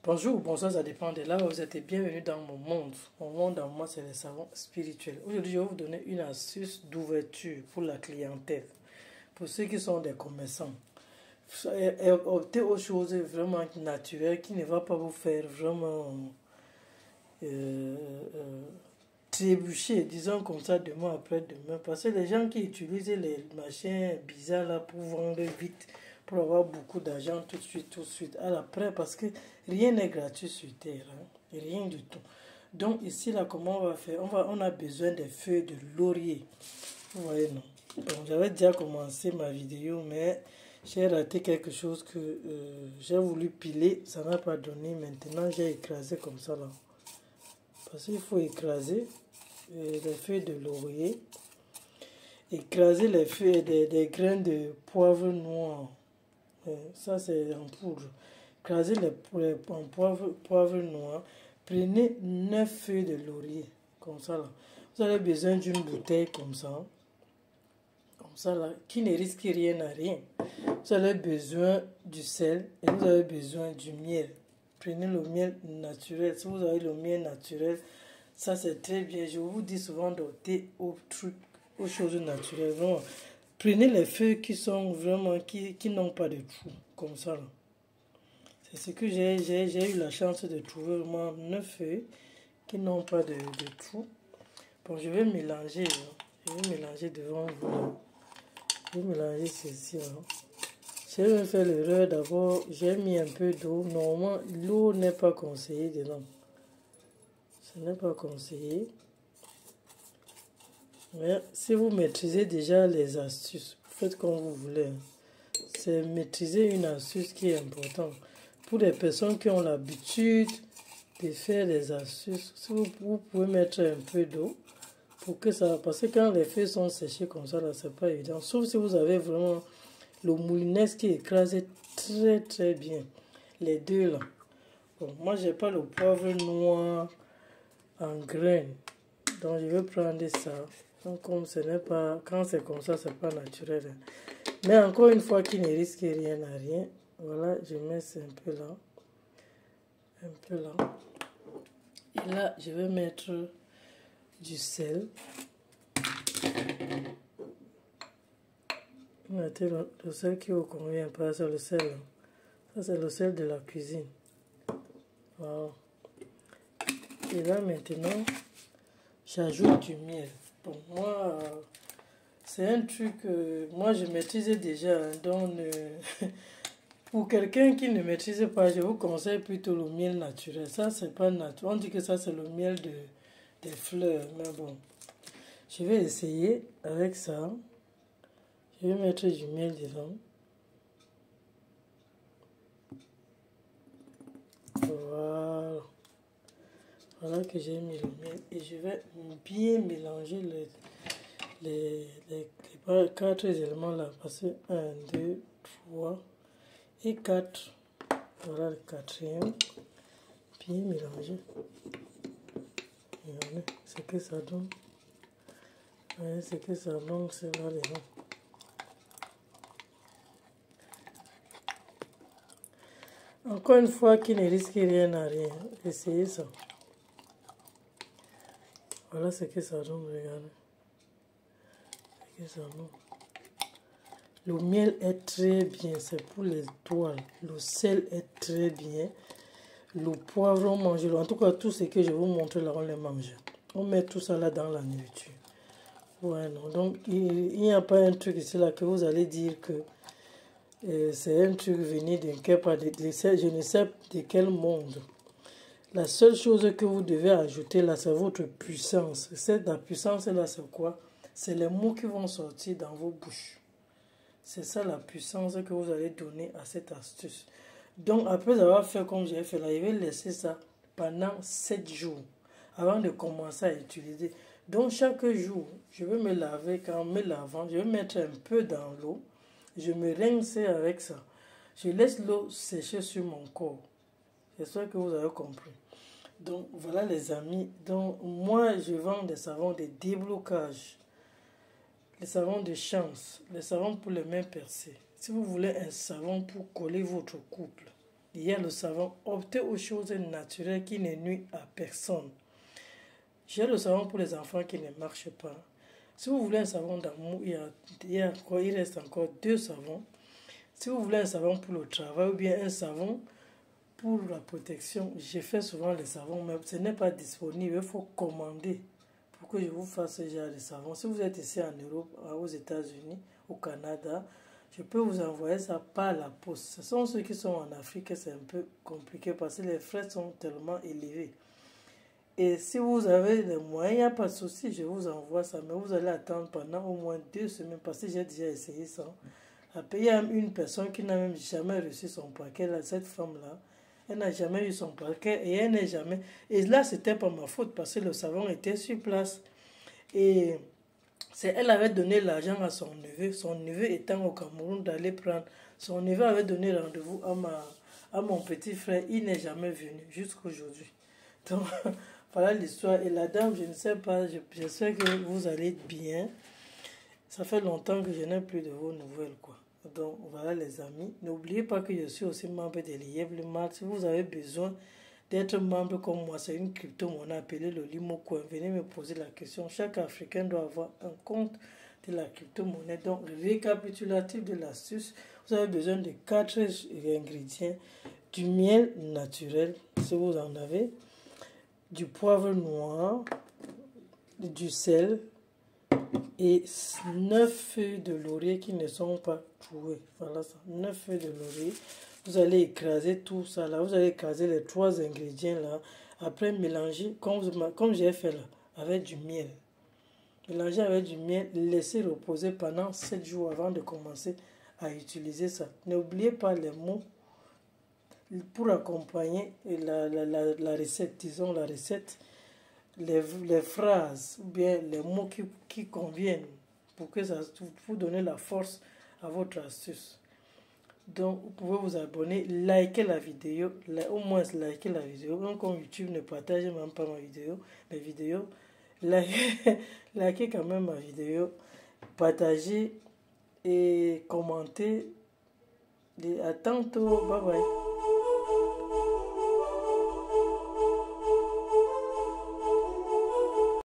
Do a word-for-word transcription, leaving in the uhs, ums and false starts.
Bonjour ou bonsoir, ça dépend de là où vous êtes et bienvenue dans mon monde. Mon monde dans moi, c'est les savons spirituels. Aujourd'hui, je vais vous donner une astuce d'ouverture pour la clientèle, pour ceux qui sont des commerçants. Optez aux choses vraiment naturelles qui ne vont pas vous faire vraiment euh, euh, trébucher, disons comme ça, demain après demain. Parce que les gens qui utilisent les machins bizarres là pour vendre vite, pour avoir beaucoup d'argent tout de suite, tout de suite, à l'après, parce que rien n'est gratuit sur Terre, hein, rien du tout. Donc ici, là, comment on va faire? On, va, on a besoin des feuilles de laurier. Vous voyez, non? Bon, j'avais déjà commencé ma vidéo, mais j'ai raté quelque chose que euh, j'ai voulu piler, ça n'a pas donné. Maintenant, j'ai écrasé comme ça, là. Parce qu'il faut écraser euh, les feuilles de laurier, écraser les feuilles des, des grains de poivre noir. Ça, c'est en poudre. Écrasez les, les en poivre, poivre noir. Prenez neuf feuilles de laurier. Comme ça, là. Vous avez besoin d'une bouteille comme ça. Comme ça, là. Qui ne risque rien à rien. Vous avez besoin du sel et vous avez besoin du miel. Prenez le miel naturel. Si vous avez le miel naturel, ça, c'est très bien. Je vous dis souvent d'opter aux trucs, aux choses naturelles. Vraiment. Prenez les feuilles qui sont vraiment, qui, qui n'ont pas de trous, comme ça. C'est ce que j'ai eu la chance de trouver, vraiment neuf feuilles qui n'ont pas de, de trous. Bon, je vais mélanger, hein. Je vais mélanger devant vous. Là. Je vais mélanger ceci. Hein. J'ai fait l'erreur d'abord, j'ai mis un peu d'eau. Normalement, l'eau n'est pas conseillée dedans. Ce n'est pas conseillé. Mais si vous maîtrisez déjà les astuces, faites comme vous voulez. C'est maîtriser une astuce qui est importante. Pour les personnes qui ont l'habitude de faire des astuces, si vous, vous pouvez mettre un peu d'eau pour que ça... Parce que quand les feuilles sont séchées comme ça, là, c'est pas évident. Sauf si vous avez vraiment le moulinette qui écrase très très bien. Les deux là. Bon, moi, j'ai pas le poivre noir en graines. Donc, je vais prendre ça. Donc, comme ce n'est pas, quand c'est comme ça, c'est pas naturel. Mais encore une fois, qui ne risque rien à rien. Voilà, je mets ça un peu là. Un peu là. Et là, je vais mettre du sel. Mettez le, le sel qui vous convient, pas ça, le sel. Là. Ça, c'est le sel de la cuisine. Voilà. Et là, maintenant, j'ajoute du miel. Bon, moi, euh, c'est un truc que moi je maîtrisais déjà. Hein, donc, euh, pour quelqu'un qui ne maîtrise pas, je vous conseille plutôt le miel naturel. Ça, c'est pas naturel. On dit que ça, c'est le miel de, des fleurs. Mais bon, je vais essayer avec ça. Je vais mettre du miel dedans. Voilà. Voilà que j'ai mis le miel. Et je vais bien mélanger les... Les, les, les quatre éléments là, parce que un, deux, trois et quatre. Voilà le quatrième. Bien mélangé. Regardez ce que ça donne. Regardez ce que ça donne, c'est là les noms. Encore une fois, qui ne risque rien à rien. Essayez ça. Voilà ce que ça donne, regardez. Le miel est très bien, c'est pour les toiles. Le sel est très bien. Le poivre, on mange. En tout cas, tout ce que je vous montre là, on les mange. On met tout ça là dans la nourriture. Ouais, non. Donc, il n'y a pas un truc ici là que vous allez dire que euh, c'est un truc venu d'un quelque de, de, je ne sais de quel monde. La seule chose que vous devez ajouter là, c'est votre puissance. Cette, la puissance là, c'est quoi? C'est les mots qui vont sortir dans vos bouches. C'est ça la puissance que vous allez donner à cette astuce. Donc, après avoir fait comme j'ai fait là, je vais laisser ça pendant sept jours avant de commencer à utiliser. Donc, chaque jour, je vais me laver. Quand me lavant, je vais mettre un peu dans l'eau. Je me rince avec ça. Je laisse l'eau sécher sur mon corps. J'espère que vous avez compris. Donc, voilà les amis. Donc, moi, je vends des savons de déblocage. Les savons de chance, les savons pour les mains percées. Si vous voulez un savon pour coller votre couple, il y a le savon. Optez aux choses naturelles qui ne nuisent à personne. J'ai le savon pour les enfants qui ne marchent pas. Si vous voulez un savon d'amour, il, y a, il, y a encore, il reste encore deux savons. Si vous voulez un savon pour le travail ou bien un savon pour la protection, je fais souvent les savons, mais ce n'est pas disponible. Il faut commander pour que je vous fasse ce genre de savon. Si vous êtes ici en Europe, aux États-Unis, au Canada, je peux vous envoyer ça par la poste. Ce sont ceux qui sont en Afrique, c'est un peu compliqué parce que les frais sont tellement élevés. Et si vous avez les moyens, il n'y a pas de souci, je vous envoie ça. Mais vous allez attendre pendant au moins deux semaines parce que j'ai déjà essayé ça. Après, il y a une personne qui n'a même jamais reçu son paquet. Là, cette femme-là, elle n'a jamais eu son paquet et elle n'est jamais... Et là, c'était pas ma faute parce que le savon était sur place. Et c'est, elle avait donné l'argent à son neveu. Son neveu étant au Cameroun d'aller prendre. Son neveu avait donné rendez-vous à, ma, à mon petit frère. Il n'est jamais venu jusqu'aujourd'hui. Donc... Voilà l'histoire. Et la dame, je ne sais pas, j'espère que vous allez bien. Ça fait longtemps que je n'ai plus de vos nouvelles, quoi. Donc, voilà les amis. N'oubliez pas que je suis aussi membre de l'Ièvre Mart. Si vous avez besoin d'être membre comme moi, c'est une crypto-monnaie appelée le Limocoin. Venez me poser la question. Chaque Africain doit avoir un compte de la crypto-monnaie. Donc, récapitulatif de l'astuce. Vous avez besoin de quatre ingrédients. Du miel naturel, si vous en avez. Du poivre noir, du sel et neuf feuilles de laurier qui ne sont pas trouées. Voilà ça, neuf feuilles de laurier. Vous allez écraser tout ça là. Vous allez écraser les trois ingrédients là. Après mélanger comme, comme j'ai fait là, avec du miel. Mélanger avec du miel, laisser reposer pendant sept jours avant de commencer à utiliser ça. N'oubliez pas les mots. Pour accompagner la, la, la, la recette, disons la recette, les, les phrases ou bien les mots qui, qui conviennent pour que ça pour donner la force à votre astuce. Donc, vous pouvez vous abonner, liker la vidéo, au moins liker la vidéo. Même comme YouTube ne partage même pas ma vidéo, mes vidéos, likez, likez quand même ma vidéo, partagez et commentez. Et à tantôt, bye bye.